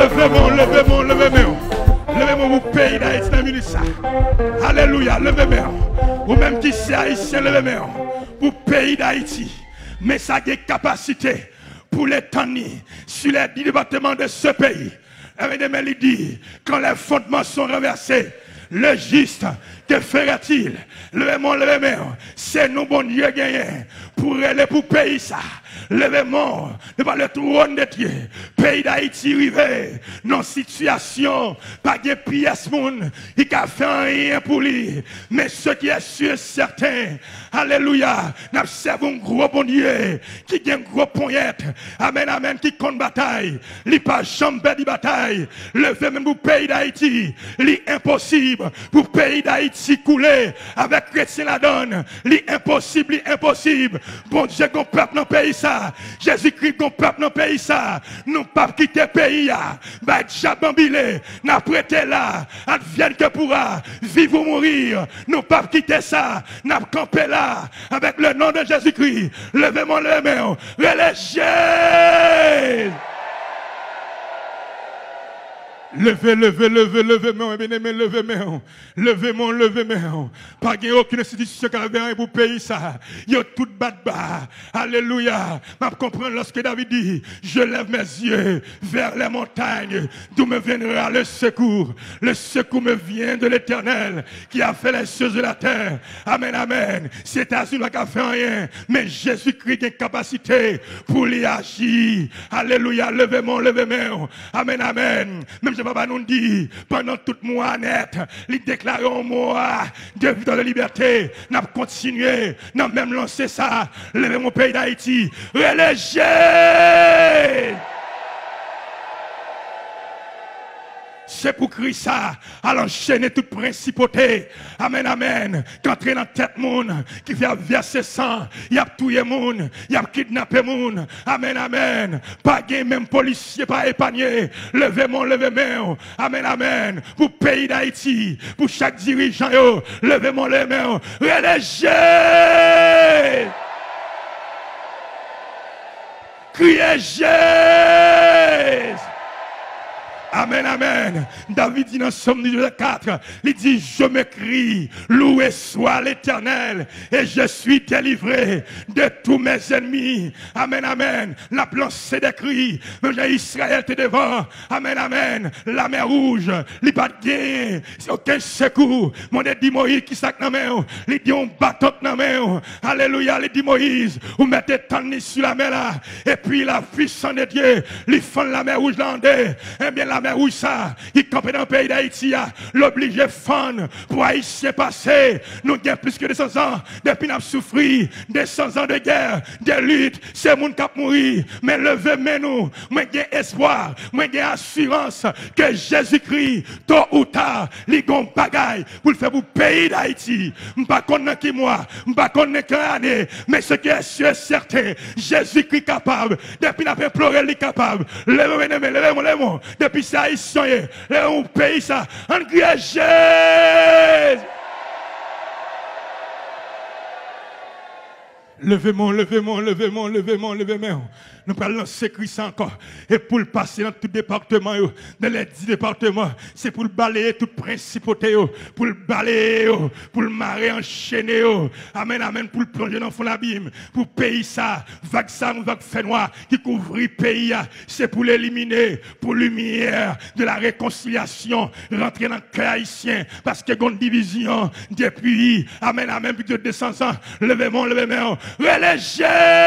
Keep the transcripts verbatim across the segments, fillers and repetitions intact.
Levez-moi, levez-moi, levez-moi. Levez-moi pour pays d'Haïti dans le ça. Alléluia, levez-moi. Ou même qui c'est haïtien, levez-moi. Pour pays d'Haïti. Mais ça a des capacités pour les tenir sur les dix départements de ce pays. Et il dit, quand les fondements sont renversés, le juste, que fera-t-il? Levez-moi, levez-moi. C'est nous, bon Dieu, gagné pour aller pour pays ça. Levez-moi devant le trône de Dieu. Pays d'Haïti rivé. Non situation. Pas de pièce moun. Il n'a fait rien pour lui. Mais ce qui est sûr certain. Alléluia. Nous avons un gros bon Dieu. Qui a un gros poignette. Amen, amen. Qui compte bataille. Il n'a pas jamais de bataille. Levez-moi pour pays d'Haïti. Il est impossible pour pays d'Haïti couler. Avec chrétien la donne. Il est impossible. Il est impossible. Bon Dieu, qu'on peuple dans le pays ça. Jésus-Christ, qu'on peuple dans le pays ça. Nous pas quitter le pays là. Bah, Jabambilé, n'a prêté là. Advienne que pourra. Vivre ou mourir. Nous pas quitter ça. N'a campé là. Avec le nom de Jésus-Christ. Levez-moi les mains. Relâchez. Levez, levez, levez, levez, moi, bien-aimé, levez, moi. Levez, moi, levez, moi. Pas qu'il y ait aucune institution qui a rien pour payer ça. Il y a tout bas de bas. Alléluia. Je comprends lorsque David dit, je lève mes yeux vers les montagnes, d'où me viendra le secours. Le secours me vient de l'Éternel, qui a fait les choses de la terre. Amen, amen. C'est à celui qui a fait rien, mais Jésus-Christ a une capacité pour l'y agir. Alléluia. Levez, moi, levez, moi. Amen, amen. Même Papa nous dit, pendant tout mois net, il déclare un mois de vie dans la liberté. Nous avons continué, nous avons même lancé ça. Levez mon pays d'Haïti. Relâchez! C'est pour Christ ça, à l'enchaîner toute principauté. Amen, amen. Qu'entrer dans la tête monde, qui fait verser sang, il y a tué monde, il y a kidnappé monde. Amen, amen. Pas gain même policier, pas épargné. Levez mon, levez mon. Amen, amen. Pour pays d'Haïti, pour chaque dirigeant, yo. Levez mon, levez mon. Relâchez! Criez Jésus! Amen, amen. David dit dans Somme quatre, il dit, je me crie, loué soit l'Éternel, et je suis délivré de tous mes ennemis. Amen, amen. La lancé des cris, mais Israël te devant. Amen, amen. La mer rouge, il n'y a pas de gain, aucun secours. Mon dit Moïse qui sac dans la main, il dit on bâton dans la main. Alléluia, il dit Moïse, vous mettez tant sur la mer là, et puis la puissance de Dieu, il fond la mer rouge là, eh bien la mais où ça, il campe dans le pays d'Haïti, l'obligé fan pour Haïtien passer. Nous avons plus que deux cents ans, depuis nous avons souffert, deux cents ans de guerre, de lutte, c'est mon cap mourir. Mais levez-moi nous, moi j'ai espoir, moi j'ai assurance que Jésus-Christ, tôt ou tard, il y a un bagaille pour le faire pour le pays d'Haïti. Je ne sais pas qui moi, je ne sais pas quelle année, mais ce qui est sûr et certain, Jésus-Christ est capable, depuis nous avons imploré, il est capable. Levez-moi, levez-moi, levez-moi, depuis ça, haïtien, on paye ça, en Jésus. Levez-moi, levez-moi, levez-moi, levez-moi, levez-moi. Nous allons lancer Christ encore. Et pour le passer dans tout département, dans les dix départements, c'est pour le balayer toute principauté, pour le balayer, pour le marrer enchaîné. Amen, amen, pour le plonger dans le fond de l'abîme, pour payer ça, vague ça, vague fait noir, qui couvre le pays. C'est pour l'éliminer, pour lumière de la réconciliation, rentrer dans le cœur haïtien, parce qu'il y a une division depuis, amen, amen, plus de deux cents ans. Levez-moi, levez-moi. Relâchez!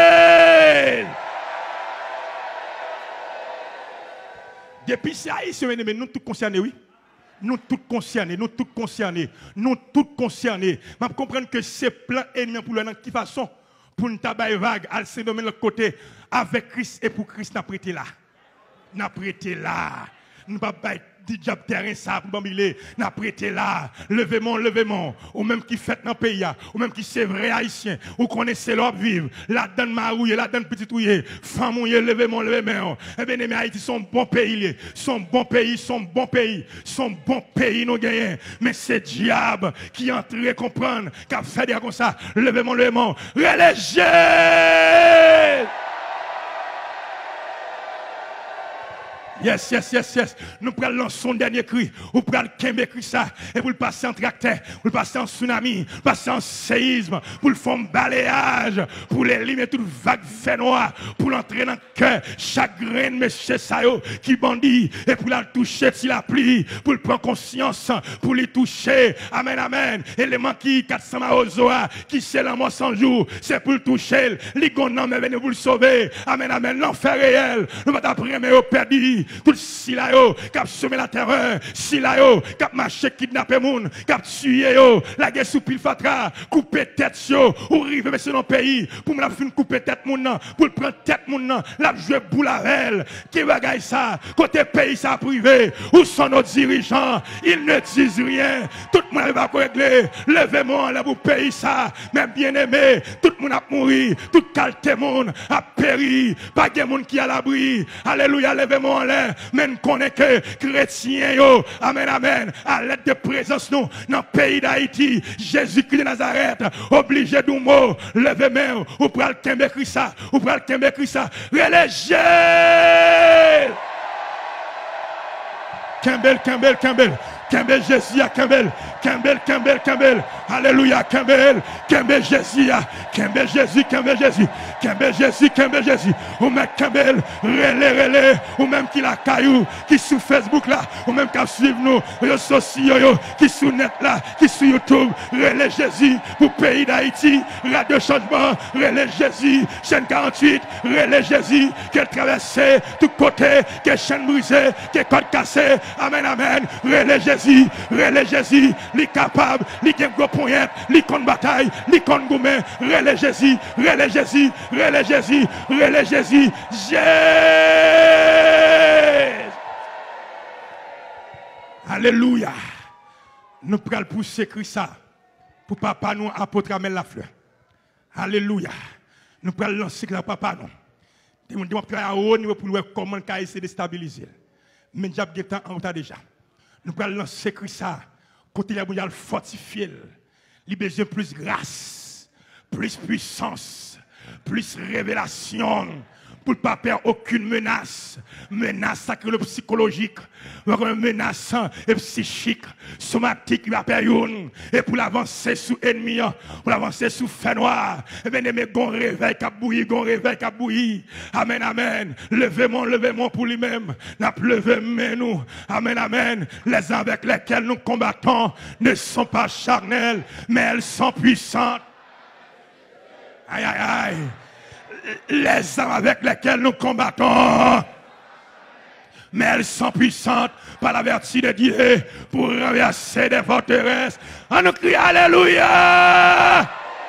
Depuis c'est haïtien, mais nous tous concernés, oui. Nous tous concernés, nous tous concernés, nous tous concernés. Je comprends que c'est plein ennemi pour le dans qui façon pour nous tabailler vague, à se nommer le côté avec Christ et pour Christ n'a prêté là. N'a prêté là. Nous pas dit diable terrain ça pour bambiler, n'a prêté là. Levez-moi, levez-moi. Ou même qui fait dans le pays, ou même qui c'est vrai haïtien, ou connaissez l'ordre vivre, la donne marouille, la donne petite ouille, femme ouille, levez-moi, levez-moi. Eh bien, mais Haïti, son bon pays, son bon pays, son bon pays, son bon pays, nous gagnons. Mais c'est diable qui entre et comprendre, qui a fait dire comme ça. Levez-moi, levez-moi. Relâchez! Yes, yes, yes, yes. Nous prenons lancer son dernier cri. Ou prenons le cri ça. Et pour le passer en tracteur, pour le passer en tsunami, passer en séisme, pour le faire un balayage, pour l'éliminer toute vague fait noir, pour l'entrer dans le cœur, chaque grain de monsieur Sayo qui bandit, et pour la toucher si la pluie, pour le prendre conscience, pour les toucher. Amen, amen. Élément qui quatre cents maozoa, qui c'est la mort sans jour, c'est pour le toucher. Ligon mais venez vous le sauver. Amen, amen. L'enfer réel. Nous va t'apprendre, mais au perdu. Tout si là yo, qui a semé la terreur, si là yo, qui a marché, kidnappé moun, qui a tué yo, la guerre sous pile fatra, couper tête yo, ou rive sur nos pays, pour me la fin couper tête moun nan, pour le prendre tête moun nan, la jouer boule à elle, qui bagaille ça, côté pays ça privé, où sont nos dirigeants, ils ne disent rien, tout le monde va régler, levez-moi là pour pays ça, mais bien aimé, tout le monde a mouru, tout qualité monde a péri, pas de monde qui a l'abri, alléluia, levez-moi là. Mais nous connaissons que chrétiens, yo, amen, amen, à l'aide de présence, nous, dans le pays d'Haïti, Jésus-Christ de Nazareth, obligé d'un mot, levez main, ou pral le kembe Christa, ou pral le kembe Christa, relégez! Kembel, Kembel, Kembel. Kembel Jésus, Kembel, Kembel, Kembel, Kembel, Alléluia, Kembel, Kembel Jésus, Kembel Jésus, Kembel Jésus, Kembel Jésus, Kembel Jésus, ou même Kembel, relais, relais, ou même qui la caillou, qui sur Facebook là, ou même qui suivent nous, réseaux sociaux, qui sur net là, qui sur YouTube, relais Jésus, pour pays d'Haïti, Radio Changement, relais Jésus, chaîne quarante-huit, relais Jésus, qu'elle traversée, tout côté, qu'elle chaîne brisée, qu'elle code cassée, amen, amen, relais Jésus. Relais Jésus, li capable, li gen gros poignet, li kon bataille, li kon goumé, relais Jésus, relais Jésus, relais Jésus, relais Jésus, Jésus. Alléluia. Nous prenons pousser Christ ça pour papa nous apôtre Amel la fleur. Alléluia. Nous prenons lancer la papa nous. Nous devons travailler à haut niveau pour voir comment on essayer de stabiliser. Mais j'ai bien temps en retard déjà. Nous allons lancer ça, côté la mondiale fortifié, il besoin plus grâce, plus puissance, plus révélation, pour ne pas perdre aucune menace, menace sacrée psychologique, menace et psychique, somatique, il va perdre, et pour l'avancer sous ennemi, pour l'avancer sous fait noir, et bien aimé, gon réveil qui a bouilli, gon réveil qui a bouilli, amen, amen, levez-moi, levez-moi pour lui-même, n'a levé nous, amen, amen, les armes avec lesquelles nous combattons ne sont pas charnelles, mais elles sont puissantes, aïe, aïe, aïe, les armes avec lesquelles nous combattons, mais elles sont puissantes par la vertu de Dieu pour renverser des forteresses. On nous crie Alléluia!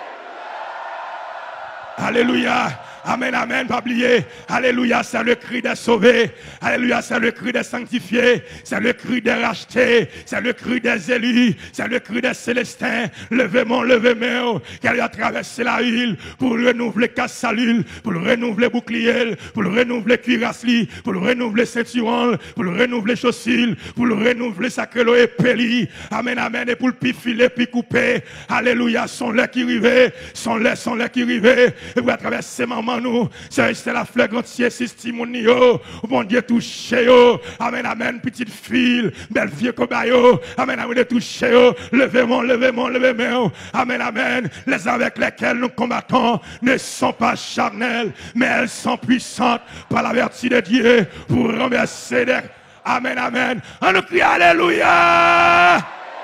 Alléluia! Amen, amen, pas oublier. Alléluia, c'est le cri des sauvés. Alléluia, c'est le cri des sanctifiés. C'est le cri des rachetés. C'est le cri des élus. C'est le cri des célestins. Levez-moi, levez-moi. Qu'elle a traversé la île pour renouveler casse-salule, pour renouveler bouclier, pour renouveler cuirassli, pour renouveler ceinturon, pour renouveler chaussures, pour renouveler sacrelo et péli. Amen, amen, et pour le pi filer, puis couper. Alléluia, sont les qui rivaient. Sont les, sont les qui rivaient. Et pour traverser maman. Nous, c'est la fleur entière, Sistimoun yo, bon Dieu touché yo, amen, amen, petite fille, belle vieux cobayo, amen, amen, touché yo, levez-moi, levez-moi, levez-moi, amen, amen, les avec lesquels nous combattons ne sont pas charnelles, mais elles sont puissantes par la vertu de Dieu pour renverser des, amen, amen, on nous crie Alléluia,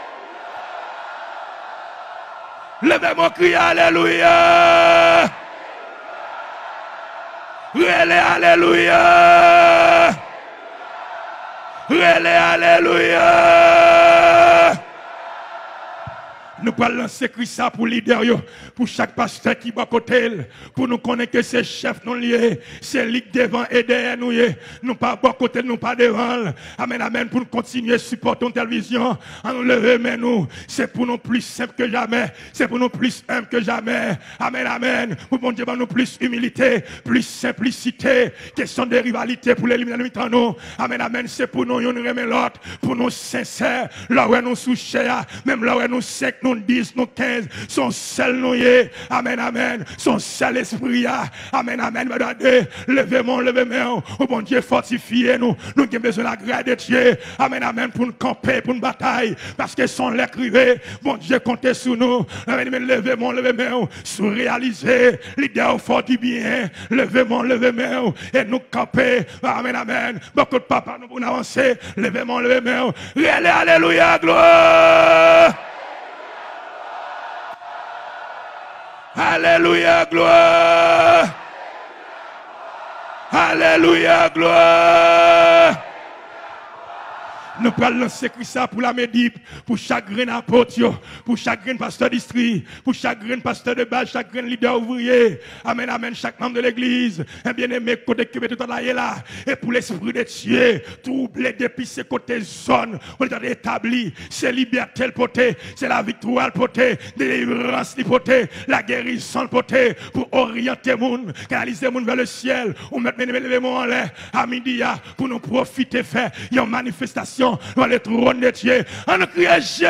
levez-moi, crie Alléluia. Relais, Alléluia! Relais, Alléluia! Nous pouvons lancer Christ pour leader, pour chaque pasteur qui va à côté, pour nous connaître que c'est chef non lié, c'est ligue devant et derrière nous. Nous pas à côté, nous pas devant. Amen, amen, pour nous continuer à supporter la télévision, à nous lever, mais nous, c'est pour nous plus simple que jamais, c'est pour nous plus humble que jamais. Amen, amen, pour bon Dieu, nous plus humilité, plus simplicité, question de rivalité pour l'éliminer entre nous. Amen, amen, c'est pour nous, nous remettre l'autre, pour nous sincères, là où nous souchons, même là où nous secs, nous dix, nous quinze, son seul nous y est. Amen, amen. Son seul esprit. Amen, amen. Levez-moi, levez-moi. Oh bon Dieu, fortifiez nous. Nous avons besoin de la grâce de Dieu. Amen, amen. Pour nous camper, pour une bataille. Parce que son lait crivé. Bon Dieu, comptez sur nous. Amen, levez-moi, levez-moi. Sous réaliser l'idée au fort du bien. Levez-moi, levez-moi. Et nous camper. Amen, amen. Beaucoup de papa, nous pour avancer. Levez-moi, levez-moi. Alléluia, gloire. Alléluia, gloire. Alléluia, gloire. Nous prenons lancer ça pour la médip, pour chaque grain apôtre, pour chaque grain pasteur district, pour chaque grain pasteur de base, chaque grain leader ouvrier. Amen, amen, chaque membre de l'église. Un bien-aimé côté qui est tout là. Et pour l'esprit de Dieu, troubler depuis ces côtés zones, on est établi. C'est liberté le poté, c'est la victoire le poté, délivrance le poté, la guérison le poté, pour orienter les gens, canaliser les gens vers le ciel. On met les mots en l'air à midi pour nous profiter, faire une manifestation dans le trône de Dieu. On crie Jésus.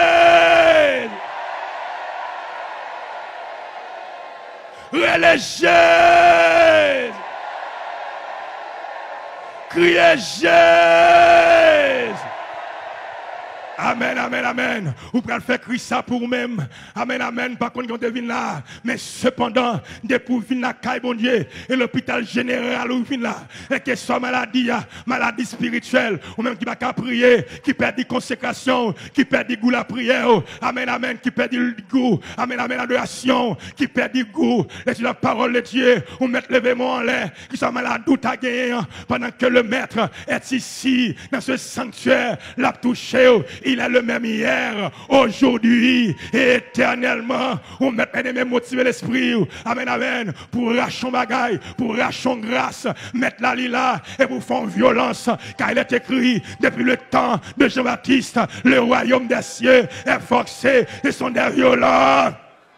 Religieuse. Criez Jésus. Amen, amen, amen. Vous pouvez faire crier ça pour vous-même. Amen, amen. Par contre, on devine là. Mais cependant, depuis vous venez là, bon Dieu, et l'hôpital général où vous venez là, et que ce soit maladie, maladie spirituelle, ou même qui va qu'à prier, qui perd des consécrations, qui perd du goût la prière. Amen, amen. Qui perd du goût. Amen, amen, l'adoration, qui perd du goût. Et sur la parole de Dieu, on met l'événement en l'air, qui soit malade ou ta gagné, pendant que le maître est ici, dans ce sanctuaire, l'a touché. Il est le même hier, aujourd'hui et éternellement. On met mes motiver l'esprit. Amen, amen. Pour racher bagaille, pour racher grâce, mettre la lila et pour faire violence. Car il est écrit depuis le temps de Jean-Baptiste, le royaume des cieux est forcé et sont des violents.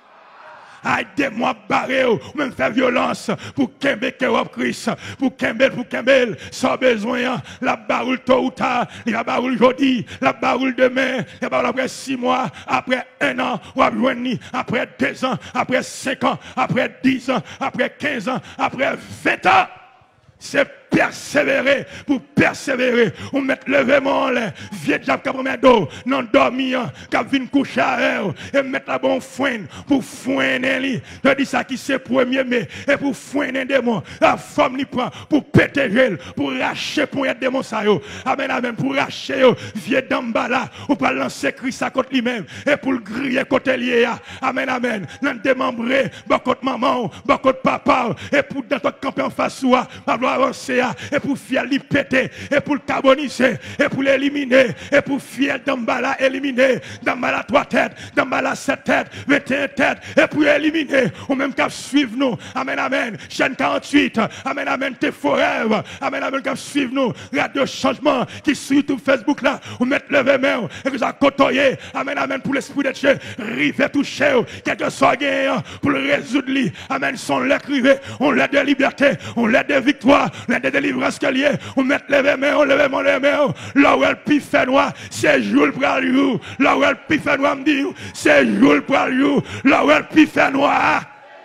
Aidez-moi barrer ou même faire violence pour Kembe Kerop Christ, pour Kembe, pour Kembe, sans besoin, la baroule tôt ou tard, la baroule aujourd'hui, la baroule demain, la baroule après six mois, après un an, ou après deux ans, après cinq ans, après dix ans, après quinze ans, après vingt ans. C'est persévérer, pour persévérer, on met le vément là, vieux diable qui a d'eau, non dormir, qui vient coucher à elle, et mettre la bonne foin, pour foiner lui. Je dis ça qui c'est premier mai, et pour foiner des démons, la femme lui prend, pour péter elle, pour racher pour être démon ça yo. Amen, amen, pour racher yo, vieux d'ambala, ou pour lancer Christ à côté lui-même, et pour le griller côté lié. Amen, amen, l'en démembrer, beaucoup de maman, beaucoup de papa, et pour dans ton camper en face soi, avancer et pour faire lui péter et pour le carboniser et pour l'éliminer et pour faire d'embala éliminer d'embala trois têtes d'embala sept têtes vingt et un têtes et pour éliminer ou même qu'à suivre nous amen amen chaîne quarante-huit amen amen t'es forever amen amen qu'à suivre nous radio changement qui sur tout Facebook là ou mettre lever main et que ça côtoyer amen amen pour l'esprit de Dieu rive toucher quelque soit gagnant pour le résoudre lui amen son lait crivé on l'a de liberté on l'a de victoire la de délivrance que lié, on met les mains, on lève mon les mains, là où elle piffe fait noir, c'est jour pour you, là où elle piffe fait noir, me dit, c'est jour pour you, là où elle piffe fait noir.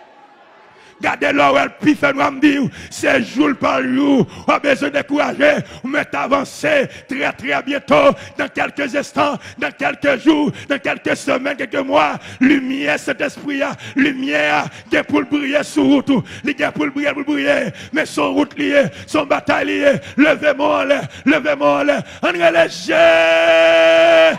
Gardez là où elle piffe noir, me dit, c'est jour pour you, on a besoin de décourager, on met avancer très très bientôt, dans quelques instants, dans quelques jours, dans quelques semaines, quelques mois, lumière, cet esprit, lumière, qui est pour briller sur route, il est pour briller, pour briller, mais son route liée, son bataille liée, levez-moi, levez-moi, on est léger.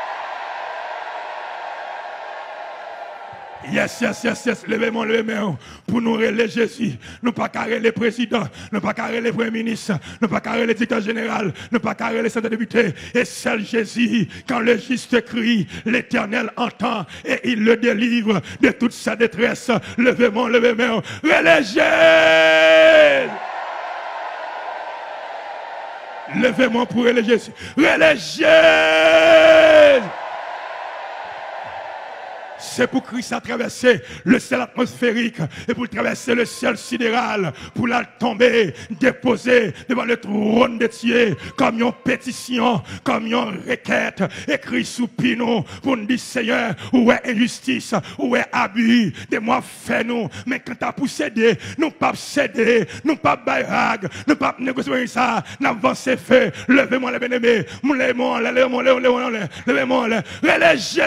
Yes, yes, yes, yes, levez-moi, levez-moi, pour nous relayer Jésus, nous pas carrer les présidents, nous pas carrer les premiers ministres, nous pas carrer les directeurs généraux, nous pas carrer les centres députés, et seul Jésus, quand le juste crie, l'Éternel entend, et il le délivre de toute sa détresse, levez-moi, levez-moi, relayer. Levez-moi pour relayer Jésus, relayer. c'est pour Christ à traverser le ciel atmosphérique et pour traverser le ciel sidéral, pour la tomber, déposer devant le trône de Dieu, comme une pétition, comme une requête, écrit sous pinon, pour nous dire, Seigneur, où est injustice, où est abus, de moi fais-nous, mais quand t'as pour céder, nous pas céder, nous pas baïrag, nous pas négocier ça, n'avancez fait, levez-moi les bien-aimés, levez-moi, levez-moi, levez-moi, levez-moi, relégez!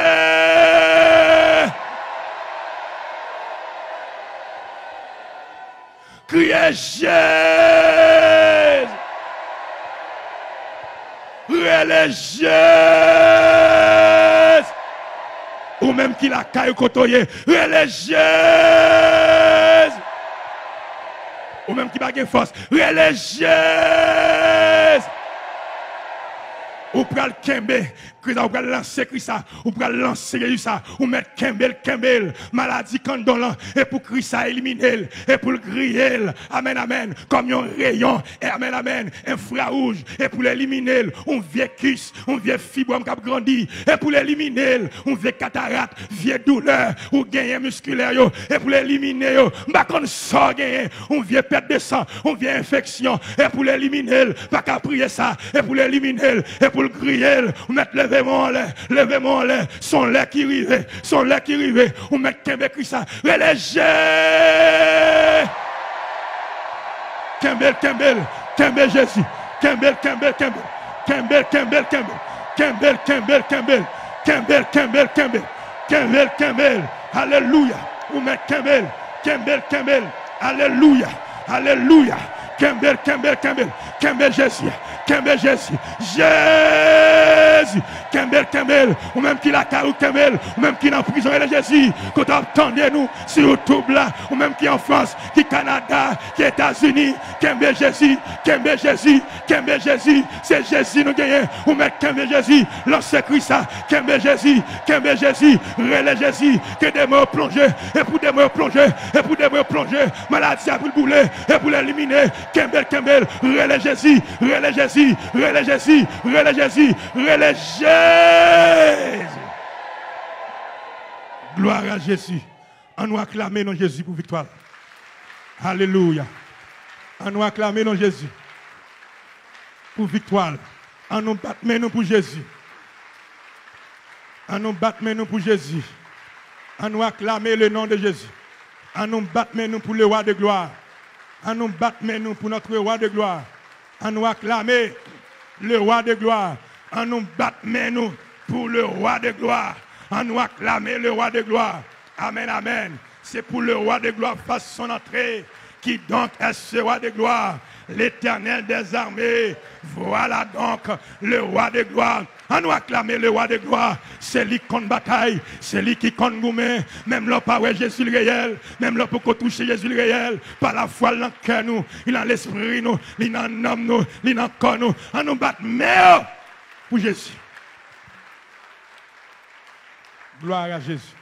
Criez Jésus! Relégez! Ou même qui la caille côtoyer, relégez! Ou même qui n'a pas force, relégez! Ou pral kembe, ou pral lancer Christa, ou pral lancer Jésus, ou mettre kembel, kembel, maladie candolan, et pour Christa éliminer, et pour le griller, amen, amen, comme un rayon, et amen, amen, un infrarouge, et pour l'éliminer, on vieux kiss, on vieux fibrome qui a grandi, et pour l'éliminer, on vieux cataracte, vieux douleur, ou gagner musculaire, et pour l'éliminer, bah qu'on sort gagner, on vieux perte de sang, on vieux infection, et pour l'éliminer, pas qu'à prier ça, et pour l'éliminer, et pour le crier, on met levez-moi en l'air, levez-moi en l'air, son lait qui rive, son lait qui rive, on met Kembe Christa, relégez! Kembel, Kembel, Kembel Jésus, Kembel, Kembel, Kembel, Kembel, Kembel, Kembel, Kembel, Kembel, Kembel, Kembel, Kembel, Kembel, Kembel, Kembel, alléluia, on met Kembel, Kembel, Kembel, alléluia, alléluia, Kembel, Kembel, Kembel, Kembel Jésus, Kembel Jésus, Jésus, Kembel, Kembel, ou même qui la carou Kembel, ou même qui est en prison, et Jésus, quand attendez nous sur YouTube là, ou même qui en France, qui Canada, qui États-Unis, Kembel Jésus, Kembel Jésus, Kembel Jésus, c'est Jésus nous gagnons, ou même Kembel Jésus, lancez Christa, Kembel Jésus, Kembel Jésus, relais Jésus, que des mots plongés, et pour des mots plongés, et pour des mots plongés, maladie pour le bouler, et pour l'éliminer, Kembel, Kembel, relais Jésus, relais Jésus, relais Jésus, relais Jésus, relais Jésus. Gloire à Jésus. On nous acclamer dans Jésus pour victoire. Alléluia. On nous acclamer dans Jésus pour victoire. On nous battre nous pour Jésus. On nous battre nous pour Jésus. On nous acclamer le nom de Jésus. On nous battre nous pour le roi de gloire. On nous battre nous pour notre roi de gloire. On nous acclamer le roi de gloire. On nous battre nous pour le roi de gloire. On nous acclamer le roi de gloire. Amen, amen. C'est pour le roi de gloire fasse son entrée. Qui donc est ce roi de gloire? L'Éternel des armées. Voilà donc le roi de gloire. On nous acclamer le roi de gloire. C'est lui qui compte bataille. C'est lui qui compte gourmet. Même là, pas ouais Jésus le réel. Même là, pour qu'on touche Jésus le réel. Par la foi, dans le cœur nous. Il a l'esprit nous. Il a l'homme nous. Il a le corps nous. On nous bat mais pour Jésus. Gloire à Jésus.